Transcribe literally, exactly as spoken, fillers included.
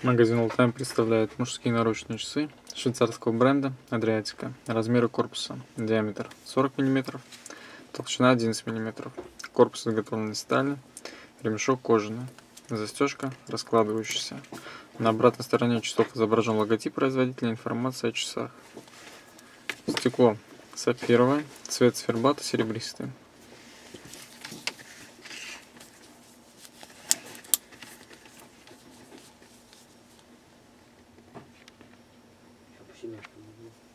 Магазин All Time представляет мужские наручные часы швейцарского бренда Adriatica. Размеры корпуса: диаметр сорок миллиметров, толщина одиннадцать миллиметров. Корпус изготовлен из стали, ремешок кожаный, застежка раскладывающаяся. На обратной стороне часов изображен логотип производителя, информация о часах. Стекло сапфировое, цвет циферблата серебристый. Семечко.